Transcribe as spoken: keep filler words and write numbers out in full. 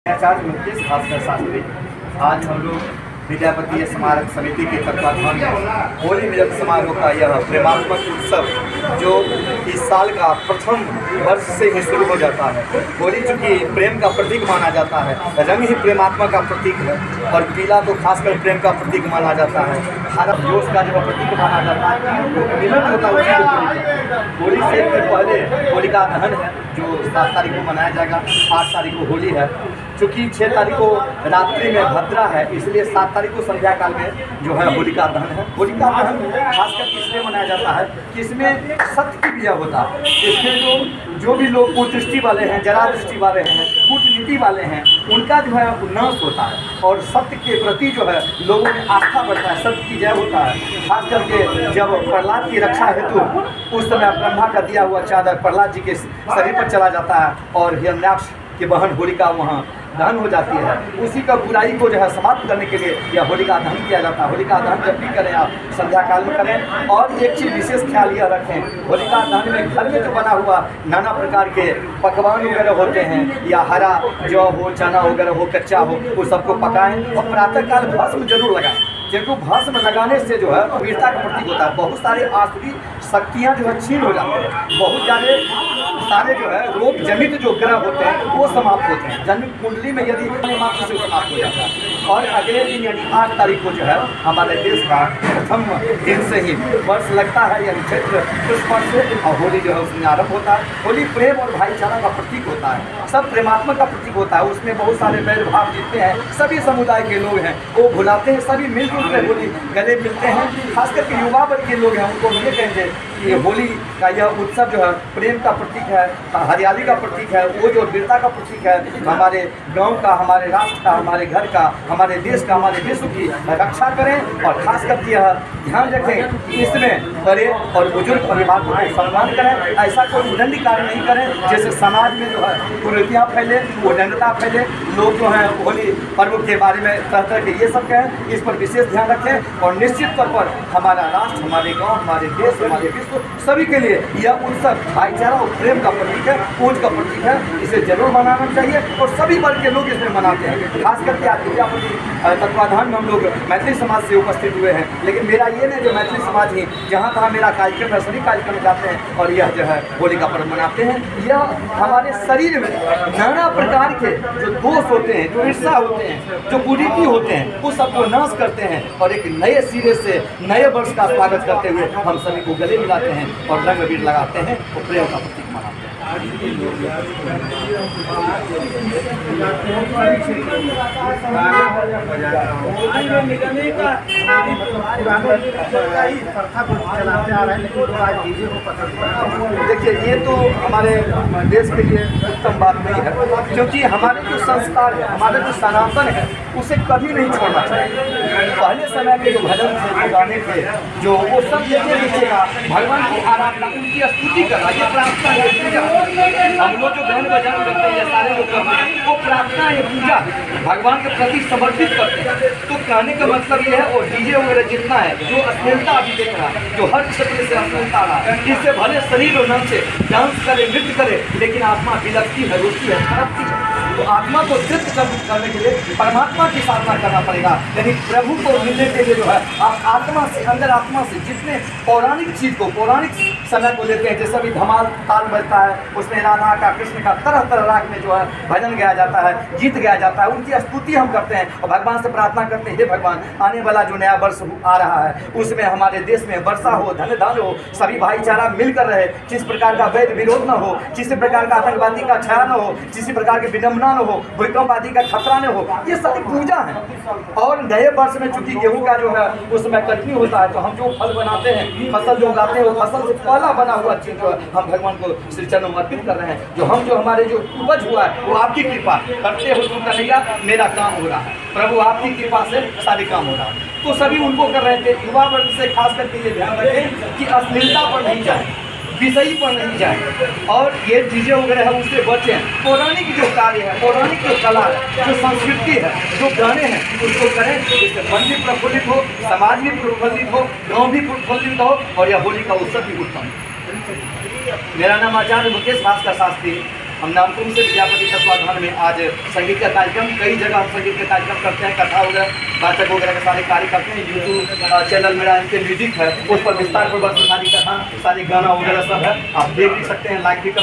आचार्य मुकेश भास्कर शास्त्री। आज हम लोग विद्यापति स्मारक समिति के तत्वाधान में होली मिलन समारोह का यह प्रेमात्मक उत्सव जो इस साल का प्रथम वर्ष से ही शुरू हो जाता है। होली चूँकि प्रेम का प्रतीक माना जाता है, रंग ही प्रेमात्मा का प्रतीक है और पीला तो खासकर प्रेम का प्रतीक माना जाता है। हरा जोश का जो प्रतीक माना जाता है तो मिलन होता है। होली से पहले होलिका दहन है जो सात तारीख को मनाया जाएगा। आठ तारीख को होली है, चूँकि छः तारीख को रात्रि में भद्रा है, इसलिए सात तारीख को संध्या काल में जो है होलिका दहन है। होलिका दहन खासकर इसलिए मनाया जाता है कि इसमें सत्य की विजय होता है। इसमें जो जो भी लोग कुदृष्टि वाले हैं, जरा दृष्टि वाले हैं, कूटनीति वाले हैं, उनका जो है नाश होता है और सत्य के प्रति जो है लोगों में आस्था बढ़ता है, सत्य की जय होता है। खास करके जब प्रहलाद की रक्षा हेतु उस समय ब्रह्मा का दिया हुआ चादर प्रहलाद जी के शरीर पर चला जाता है और हिरण्याक्ष की बहन होलिका वहाँ दहन हो जाती है। उसी का बुराई को जो है समाप्त करने के लिए यह होलिका दहन किया जाता है। होलिका दहन जब भी करें आप संध्या काल में करें। और एक चीज़ विशेष ख्याल यह रखें, होलिका दहन में घर में जो बना हुआ नाना प्रकार के पकवान वगैरह होते हैं या हरा जौ हो, चना वगैरह हो, कच्चा हो, वो सबको पकाएं और प्रातःकाल भस्म जरूर लगाएं, क्योंकि भस्म लगाने से जो है वीरता का प्रतीक होता है। बहुत सारे आसुरी शक्तियाँ जो है छीन हो जाती हैं, बहुत सारे सारे जो है रोग जनित जो ग्रह होते हैं वो समाप्त होते हैं। जन्म कुंडली में यदि मात्र से समाप्त हो जाता है। और अगले दिन यानी आठ तारीख को जो है हमारे देश का प्रथम दिन से ही वर्ष लगता है, यानी चैत्र कृष्ण से, और होली जो है उसमें आरंभ होता है। होली प्रेम और भाईचारा का प्रतीक होता है, सब प्रेमात्मक का प्रतीक होता है। उसमें बहुत सारे भेदभाव जितने हैं सभी समुदाय के लोग हैं वो भुलाते हैं, सभी मिलजुल कर होली गले मिलते हैं। खास करके युवा वर्ग के लोग हैं उनको ये कहेंगे कि होली का यह उत्सव जो है प्रेम का प्रतीक है, हरियाली का प्रतीक है, वो जो वीरता का प्रतीक है। हमारे गांव का, हमारे राष्ट्र का, हमारे घर का, हमारे देश का, हमारे विश्व की रक्षा करें। और खास करके यह ध्यान रखें कि इसमें बड़े और बुजुर्ग अभिभावकों को सम्मान करें। ऐसा कोई उदंड कार्य नहीं करें जैसे समाज में जो है कुरीतियाँ फैले, उदंडता फैले, लोग जो हैं होली पर्व के बारे में तरह तरह के ये सब कहें। इस पर विशेष ध्यान रखें और निश्चित तौर पर हमारा राष्ट्र, हमारे गाँव, हमारे देश, हमारे विश्व सभी के लिए यह उत्सव भाईचारा और प्रेम का प्रतीक है, पूज का प्रतीक है। इसे जरूर मनाना चाहिए और सभी वर्ग के लोग इसमें मनाते हैं। खास करके आज विद्यापति तत्वाधान में हम लोग मैथिली समाज से उपस्थित हुए हैं, लेकिन मेरा ये नहीं जो मैथिली समाज ही जहाँ तहाँ मेरा कार्यक्रम है सभी कार्यक्रम में जाते हैं और यह जो है होली का पर्व मनाते हैं। यह हमारे शरीर में नाना प्रकार के जो दोष होते हैं, जो ईर्षा होते हैं, जो कुरीति होते हैं, उस सबको नाश करते हैं और एक नए सिरे से नए वर्ष का स्वागत करते हुए हम सभी को गले मिलाते हैं और रंग अबीर लगाते हैं और प्रेम का प्रतीक मनाते हैं। देखिए ये तो हमारे देश के लिए उत्तम बात नहीं है, क्योंकि हमारे जो संस्कार है, हमारे जो सनातन है, उसे कभी नहीं छोड़ना चाहिए। पहले समय में जो भजन थे, जो गाने थे, जो वो सब देखे नीचेगा भगवान की आराधना, उनकी स्तुति करना, ये प्रार्थना है, पूजा। हम लोग जो गान बजान करते हैं, सारे लोग करते हैं, वो प्रार्थना है, पूजा भगवान के प्रति समर्पित करते हैं। तो कहने का मतलब ये है, और डीजे वगैरह जितना है, जो अश्लीलता अभी देख रहा है, जो हर क्षेत्र से अश्लीलता आ रहा है, इससे भले शरीर और मन से डांस करे, नृत्य करे, लेकिन आत्मा विलकती है, रोती है, तड़पती है। तो आत्मा को तृप्त करने के लिए परमात्मा की साधना करना पड़ेगा। यानी प्रभु को मिलने के लिए जो है आप आत्मा से, अंदर आत्मा से जितने पौराणिक चीज़ को, पौराणिक समय को लेते हैं, जैसे भी धमाल ताल बजता है, उसमें राधा का, कृष्ण का, तरह तरह राग में जो है भजन गाया जाता है, गीत गाया जाता है, उनकी स्तुति हम करते हैं और भगवान से प्रार्थना करते हैं, हे भगवान आने वाला जो नया वर्ष आ रहा है उसमें हमारे देश में वर्षा हो, धन धान हो, सभी भाईचारा मिलकर रहे, किसी प्रकार का वैध विरोध न हो, किसी प्रकार का आतंकवादी का छाया न हो, किसी प्रकार की विडम्बना न हो, भूकंप आदि का खतरा न हो। ये सारी पूजा है। और नए वर्ष में चूंकि गेहूं का जो है उसमें कटनी होता है, तो हम जो फल बनाते हैं, फसल जो उगाते हैं, वो फसल से पहला बना हुआ चीज जो है हम भगवान को श्री चरणों में अर्पित कर रहे हैं। जो हम जो हमारे जो उपज हुआ है वो आपकी कृपा करते हो तुम कन्हैया, मेरा काम हो रहा है प्रभु, आपकी कृपा से सारे काम हो रहा है। तो सभी उनको कर रहे थे। युवा वर्ग से खास करके ये ध्यान रखें कि अश्लीलता पर नहीं जाए, विषयी पर नहीं जाए और ये डीजे वगैरह है उससे बचें। पौराणिक जो कार्य है, पौराणिक जो कला है, जो संस्कृति है, जो गाने हैं, उसको करें, जिससे मन भी प्रफुल्लित हो, समाज भी प्रफुल्लित हो, गाँव भी प्रफुल्लित हो और यह होली का उत्सव भी उत्तम। मेरा नाम आचार्य मुकेश भास्कर शास्त्री, हम नामकुम से विद्यापति तत्वाधान में आज संगीत का कार्यक्रम, कई जगह हम संगीत का कार्यक्रम करते हैं, कथा वगैरह, वाचक वगैरह के सारे कार्य करते हैं। यूट्यूब चैनल मेरा इनके म्यूजिक है, उस पर विस्तार पूर्वक सारी कथा, सारी गाना वगैरह सब है, आप देख भी सकते हैं, लाइक भी कर